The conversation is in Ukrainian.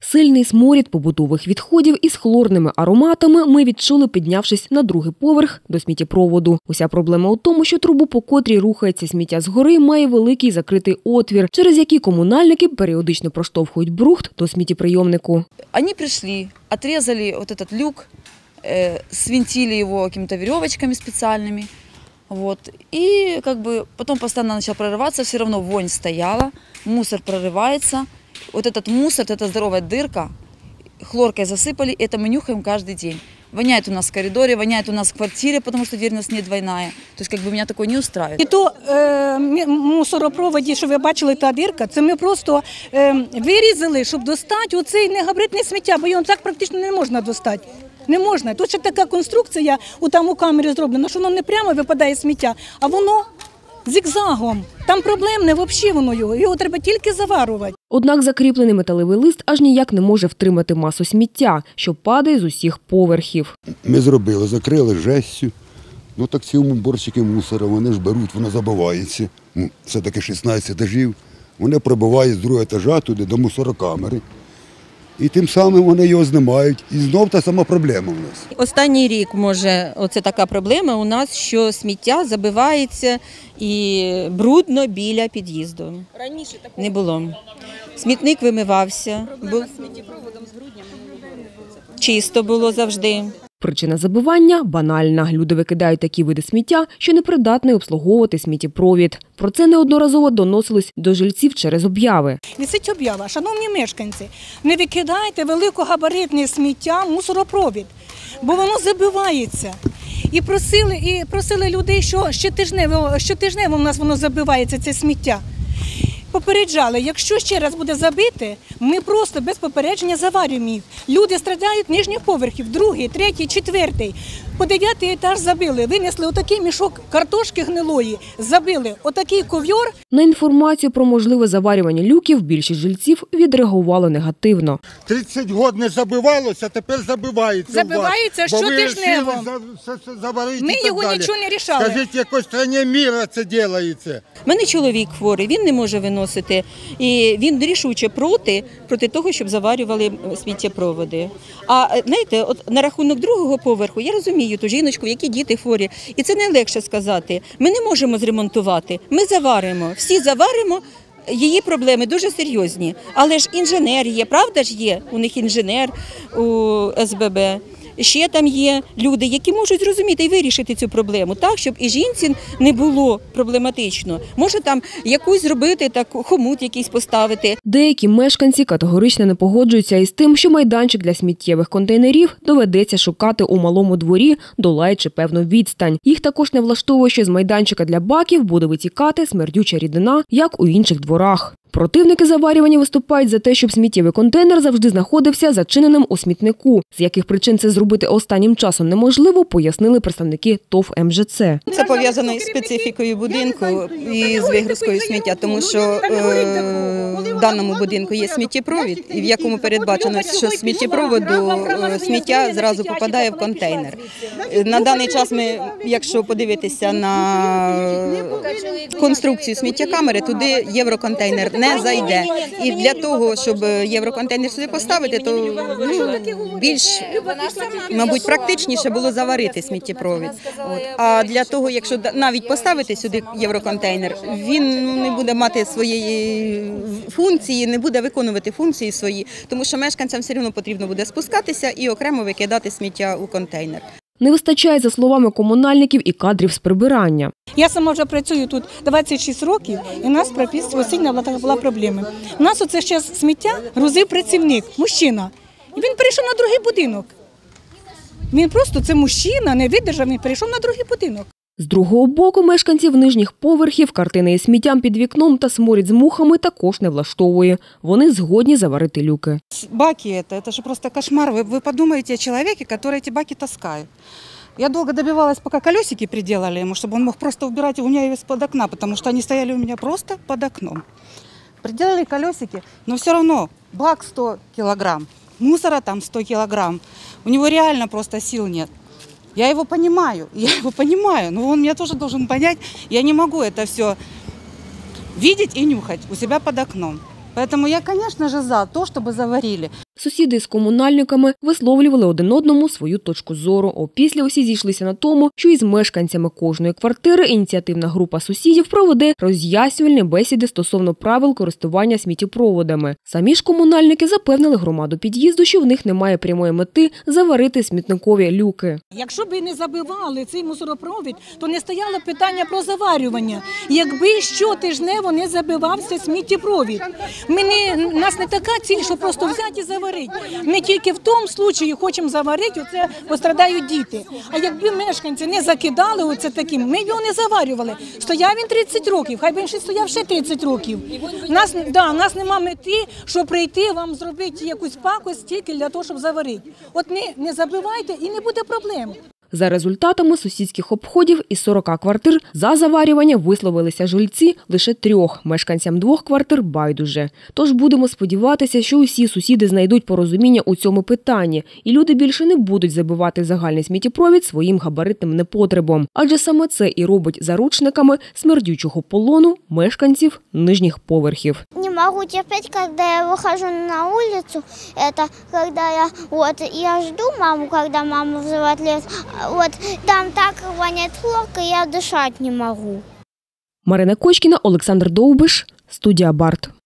Сильний сморід побутових відходів із хлорними ароматами ми відчули, піднявшись на другий поверх до сміттєпроводу. Уся проблема у тому, що трубу, по котрій рухається сміття згори, має великий закритий отвір, через який комунальники періодично проштовхують брухт до сміттєприйомнику. Вони прийшли, отрезали вот этот люк, свинтили его какими-то веревочками специальными. Вот. И потом постоянно начал прорываться, все равно вонь стояла, мусор прорывается. Вот этот мусор, эта здоровая дырка, хлоркой засыпали, это мы нюхаем каждый день. Воняет у нас в коридоре, воняет у нас в квартире, потому что дверь у нас не двойная. То есть меня такое не устраивает. І то мусоропроводі, що ви бачили, та дирка, це ми просто вирізали, щоб достати оцей негабаритне сміття, бо його так практично не можна достати. Не можна. Тут ще така конструкція, там у камері зроблена, що воно не прямо випадає сміття, а воно зигзагом. Там проблемне взагалі воно його треба тільки заварювати. Однак закріплений металевий лист аж ніяк не може втримати масу сміття, що падає з усіх поверхів. Ми зробили, закрили жестю, так ці уборщики мусора, вони ж беруть, воно забивається. Це таки 16 етажів, вони пробивають з другого етажа туди до мусорокамери. І тим самим вони його знімають. І знов та сама проблема у нас. Останній рік, може, оце така проблема у нас, що сміття забивається і брудно біля під'їзду. Раніше такого не було. Смітник вимивався. Проблема з сміттєпроводом з грудня чисто було завжди. Причина забивання банальна. Люди викидають такі види сміття, що непридатний обслуговувати сміттєпровід. Про це неодноразово доносилось до жильців через обяви. Висить об'ява: шановні мешканці, не викидайте великогабаритне сміття в мусоропровід, бо воно забивається. І просили людей, що щотижнево в нас воно забивається, це сміття. Попереджали, якщо ще раз буде забити, ми просто без попередження заварюємо їх. Люди страдають нижніх поверхів, другий, третій, четвертий. По 9-й етаж забили, винесли отакий мішок картошки гнилої, забили отакий ковьор. На інформацію про можливе заварювання люків більшість жильців відреагувало негативно. 30 років не забивалося, а тепер забивається. Забивається щотижнево. Ми його нічого не рішали. Скажіть, в якій країні світу це робиться? У мене чоловік хворий, він не може виносити. І він рішуче проти того, щоб заварювали сміттєпроводи. А знаєте, от на рахунок другого поверху, я розумію ту жіночку, в якій діти хворі. І це не легше сказати. Ми не можемо зремонтувати, ми заваримо. Всі заваримо, її проблеми дуже серйозні. Але ж інженер є, правда ж є? У них інженер у СББ. Ще там є люди, які можуть зрозуміти і вирішити цю проблему так, щоб і жінці не було проблематично. Може там якусь зробити, хомут якийсь поставити. Деякі мешканці категорично не погоджуються із тим, що майданчик для сміттєвих контейнерів доведеться шукати у малому дворі, долаючи певну відстань. Їх також не влаштовує, що з майданчика для баків буде витікати смердюча рідина, як у інших дворах. Противники заварювання виступають за те, щоб сміттєвий контейнер завжди знаходився зачиненим у смітнику. З яких причин це зробити останнім часом неможливо, пояснили представники ТОВ МЖЦ. Це пов'язано із специфікою будинку і з вигрузкою сміття, тому що в даному будинку є сміттєпровід, в якому передбачено, що з сміттєпроводу сміття зразу попадає в контейнер. На даний час ми, якщо подивитися на конструкцію сміттєкамери, туди євроконтейнер не зайде. І для того, щоб євроконтейнер сюди поставити, то більш, мабуть, практичніше було заварити сміттєпровід. А для того, якщо навіть поставити сюди євроконтейнер, він не буде мати своєї функції, не буде виконувати функції свої, тому що мешканцям все одно потрібно буде спускатися і окремо викидати сміття у контейнер. Не вистачає, за словами комунальників, і кадрів з прибирання. Я сама вже працюю тут 26 років, і у нас постійно була проблема. У нас оце ще сміття грузив працівник, мужчина. І він перейшов на другий будинок. Він просто, це мужчина, не видержав, він перейшов на другий будинок. З другого боку, мешканців нижніх поверхів картини із сміттям під вікном та сморід з мухами також не влаштовує. Вони згодні заварити люки. Баки – це ж просто кошмар. Ви подумайте о чоловіку, який ці баки таскає. Я довго добивалась, поки колесики приделали ему, чтобы он мог просто убирать у меня из-под окна, потому что они стояли у меня просто под окном. Приделали колесики, но все равно бак 100 килограмм, мусора там 100 килограмм. У него реально просто сил нет. Я его понимаю, но он меня тоже должен понять. Я не могу это все видеть и нюхать у себя под окном. Поэтому я, конечно же, за то, чтобы заварили. Сусіди з комунальниками висловлювали один одному свою точку зору. Опісля усі зійшлися на тому, що із мешканцями кожної квартири ініціативна група сусідів проведе роз'яснювальні бесіди стосовно правил користування сміттєпроводами. Самі ж комунальники запевнили громаду під'їзду, що в них немає прямої мети заварити смітникові люки. Якщо б не забивали цей мусоропровід, то не стояло питання про заварювання. Якби щотижнево не забивався сміттєпровід. У нас не така ціль, що просто взяти і заварити. Ми тільки в тому випадку хочемо заварити, оце пострадають діти. А якби мешканці не закидали оце таким, ми його не заварювали. Стояв він 30 років, хай би він ще стояв ще 30 років. У нас нема мети, щоб прийти, вам зробити якусь пакость тільки для того, щоб заварити. От не забивайте і не буде проблем. За результатами сусідських обходів із 40 квартир за заварювання висловилися жильці лише 3, мешканцям 2 квартир байдуже. Тож будемо сподіватися, що усі сусіди знайдуть порозуміння у цьому питанні, і люди більше не будуть забивати загальний сміттєпровід своїм габаритним непотребом. Адже саме це і робить заручниками смердючого полону мешканців нижніх поверхів. Не могу терпеть, когда я выхожу на улицу, это когда я жду маму, когда мама вызывает лес. Вот там так воняет хлоркой, я дышать не могу. Марина Кочкіна, Олександр Довбиш, студія Барт.